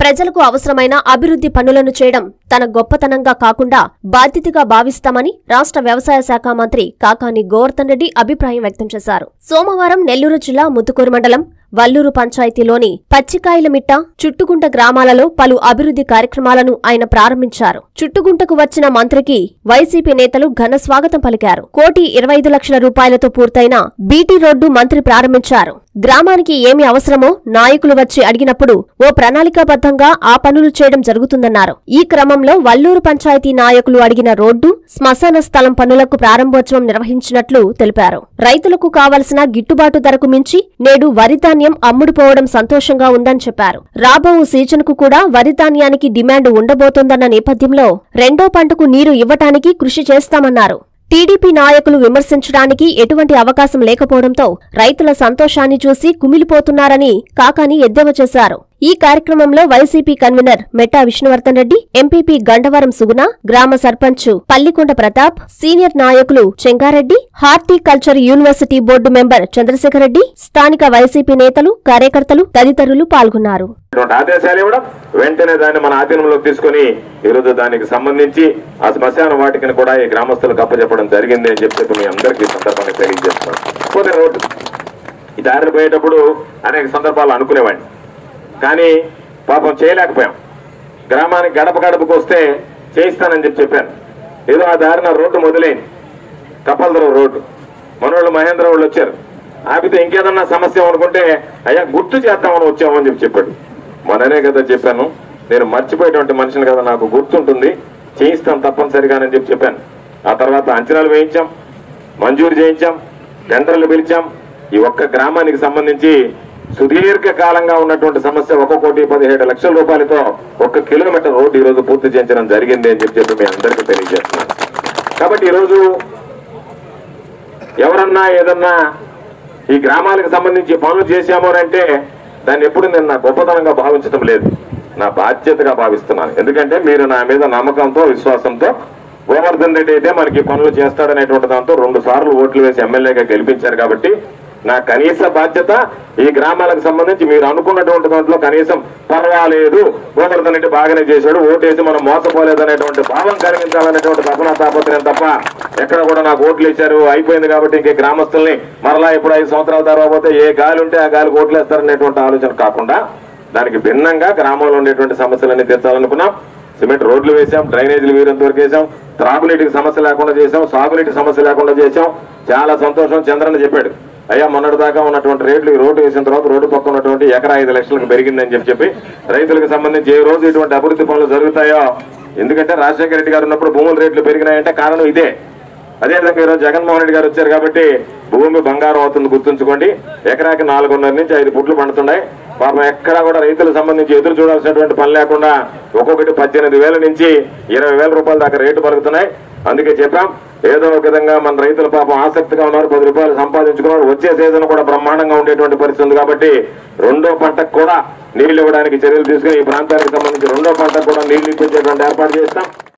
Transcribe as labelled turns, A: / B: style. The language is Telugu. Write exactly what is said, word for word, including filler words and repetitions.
A: ప్రజలకు అవసరమైన అభివృద్ధి పనులను చేయడం తన గొప్పతనంగా కాకుండా బాధ్యతగా భావిస్తామని రాష్ట్ర వ్యవసాయ శాఖ మంత్రి కాకాని గోవర్ధన్ రెడ్డి అభిప్రాయం వ్యక్తం చేశారు. సోమవారం నెల్లూరు జిల్లా ముత్తుకూరు మండలం వల్లూరు పంచాయతీలోని పచ్చికాయలమిట్ట, చుట్టుగుంట గ్రామాలలో పలు అభివృద్ధి కార్యక్రమాలను ఆయన ప్రారంభించారు. చుట్టుగుంటకు వచ్చిన మంత్రికి వైసీపీ నేతలు ఘన స్వాగతం పలికారు. కోటి ఇరవై ఐదు లక్షల రూపాయలతో పూర్తయిన బీటీ రోడ్డు మంత్రి ప్రారంభించారు. గ్రామానికి ఏమి అవసరమో నాయకులు వచ్చి అడిగినప్పుడు ఓ ప్రణాళికాబద్ధంగా ఆ పనులు చేయడం జరుగుతుందన్నారు. ఈ క్రమంలో వల్లూరు పంచాయతీ నాయకులు అడిగిన రోడ్డు, శ్మశాన స్థలం పనులకు ప్రారంభోత్సవం నిర్వహించినట్లు తెలిపారు. రైతులకు కావలసిన గిట్టుబాటు ధరకు మించి నేడు వరిధాన్యం అమ్ముడుపోవడం సంతోషంగా ఉందని చెప్పారు. రాబో సీజన్కు కూడా వరిధాన్యానికి డిమాండ్ ఉండబోతోందన్న నేపథ్యంలో రెండో పంటకు నీరు ఇవ్వటానికి కృషి చేస్తామన్నారు. టీడీపీ నాయకులు విమర్శించడానికి ఎటువంటి అవకాశం లేకపోవడంతో రైతుల సంతోషాన్ని చూసి కుమిలిపోతున్నారని కాకాని ఎద్దేవా చేశారు. ఈ కార్యక్రమంలో వైసీపీ కన్వీనర్ మెట్టా విష్ణువర్ధన్ రెడ్డి, ఎంపీపీ గండవరం సుగుణ, గ్రామ సర్పంచ్ పల్లికొండ ప్రతాప్, సీనియర్ నాయకులు Chengareddy, horticulture university board member Chandrasekhar Reddy, స్థానిక వైసీపీ నేతలు, కార్యకర్తలు తదితరులు పాల్గొన్నారు.
B: ఆదేశాలు ఇవ్వడం, వెంటనే దాన్ని మన ఆధీనంలోకి తీసుకుని ఈరోజు దానికి సంబంధించి ఆ శ్మశాన వాటికను కూడా ఈ గ్రామస్తులకు అప్పచెప్పడం జరిగింది అని చెప్పి మీ అందరికీ సందర్భాన్ని తెలియజేస్తున్నాను. రోడ్డు ఈ దారిని పోయేటప్పుడు అనేక సందర్భాలు అనుకునేవాడిని, కానీ పాపం చేయలేకపోయాం. గ్రామానికి గడప గడపకు వస్తే చేయిస్తానని చెప్పి చెప్పాను. ఏదో ఆ దారిన రోడ్డు మొదలైంది, కప్పలదరం రోడ్డు. మనోళ్ళు మహేంద్ర వాళ్ళు వచ్చారు, ఆపితే ఇంకేదన్నా సమస్య అనుకుంటే అయ్యా గుర్తు చేద్దామని వచ్చామని చెప్పి చెప్పాడు. మననే కదా చెప్పాను, నేను మర్చిపోయేటువంటి మనిషిని కదా, నాకు గుర్తుంటుంది, చేయిస్తాను తప్పనిసరిగానని చెప్పి చెప్పాను. ఆ తర్వాత అంచనాలు వేయించాం, మంజూరు చేయించాం, టెండర్లు పిలిచాం. ఈ ఒక్క గ్రామానికి సంబంధించి సుదీర్ఘకాలంగా ఉన్నటువంటి సమస్య ఒక కోటి పదిహేడు లక్షల రూపాయలతో ఒక్క కిలోమీటర్ రోడ్డు ఈ రోజు పూర్తి చేయించడం జరిగింది అని చెప్పి చెప్పి మీ అందరికీ తెలియజేస్తున్నాను. కాబట్టి ఈరోజు ఎవరన్నా ఏదన్నా ఈ గ్రామాలకు సంబంధించి పనులు చేశామో అంటే దాన్ని ఎప్పుడు నేను నా గొప్పతనంగా భావించడం లేదు, నా బాధ్యతగా భావిస్తున్నాను. ఎందుకంటే మీరు నా మీద నమ్మకంతో, విశ్వాసంతో గోవర్ధన్ రెడ్డి అయితే మనకి పనులు చేస్తాడనేటువంటి దాంతో రెండు సార్లు ఓట్లు వేసి ఎమ్మెల్యేగా గెలిపించారు. కాబట్టి నా కనీస బాధ్యత ఈ గ్రామాలకు సంబంధించి మీరు అనుకున్నటువంటి దాంట్లో కనీసం పర్వాలేదు, గోవర్ధన్ రెడ్డి బాగానే చేశాడు, ఓటేసి మనం మోసపోలేదు అనేటువంటి భావం కలిగించాలనేటువంటి తపన తాపత్రయం తప్ప ఎక్కడ కూడా నాకు ఓట్లు ఇచ్చారు అయిపోయింది కాబట్టి ఇంకే గ్రామస్తుల్ని మరలా ఇప్పుడు ఐదు సంవత్సరాల తర్వాత ఏ గాలి ఉంటే ఆ గాలికి ఓట్లు వేస్తారనేటువంటి ఆలోచన కాకుండా దానికి భిన్నంగా గ్రామంలో ఉండేటువంటి సమస్యలన్నీ తీర్చాలనుకున్నాం. సిమెంట్ రోడ్లు వేసాం, డ్రైనేజీలు వీరంత వరకు వేసాం, త్రాగునీటికి సమస్య లేకుండా చేసాం, సాగునీటి సమస్య లేకుండా చేసాం. చాలా సంతోషం. చంద్రన్న చెప్పాడు, అయ్యా మొన్నటి దాకా ఉన్నటువంటి రేట్లు ఈ రోడ్డు వేసిన తర్వాత రోడ్డు పక్క ఉన్నటువంటి ఎకరా ఐదు లక్షలకు పెరిగిందని చెప్పి చెప్పి రైతులకు సంబంధించి ఏ రోజు ఇటువంటి అభివృద్ధి పనులు జరుగుతాయో, ఎందుకంటే రాజశేఖర రెడ్డి గారు ఉన్నప్పుడు భూముల రేట్లు పెరిగినాయంటే కారణం ఇదే. అదేవిధంగా ఈరోజు జగన్మోహన్ రెడ్డి గారు వచ్చారు కాబట్టి భూమి బంగారం అవుతుంది గుర్తుంచుకోండి. ఎకరాకి నాలుగున్నర నుంచి ఐదు పుట్లు పండుతున్నాయి. పాపం ఎక్కడా కూడా రైతులకు సంబంధించి ఎదురు చూడాల్సినటువంటి పని లేకుండా ఒక్కొక్కటి పద్దెనిమిది వేల నుంచి ఇరవై వేల రూపాయల దాకా రేటు పెరుగుతున్నాయి. అందుకే చెప్పాం, ఏదో ఒక విధంగా మన రైతుల పాపం ఆసక్తిగా ఉన్నారు, పది రూపాయలు సంపాదించుకున్నారు. వచ్చే సీజన్ కూడా బ్రహ్మాండంగా ఉండేటువంటి పరిస్థితి ఉంది. కాబట్టి రెండో పంటకు కూడా నీళ్లు ఇవ్వడానికి చర్యలు తీసుకుని ఈ ప్రాంతానికి సంబంధించి రెండో పంటకు కూడా నీళ్లు ఇప్పించేటువంటి ఏర్పాటు చేస్తాం.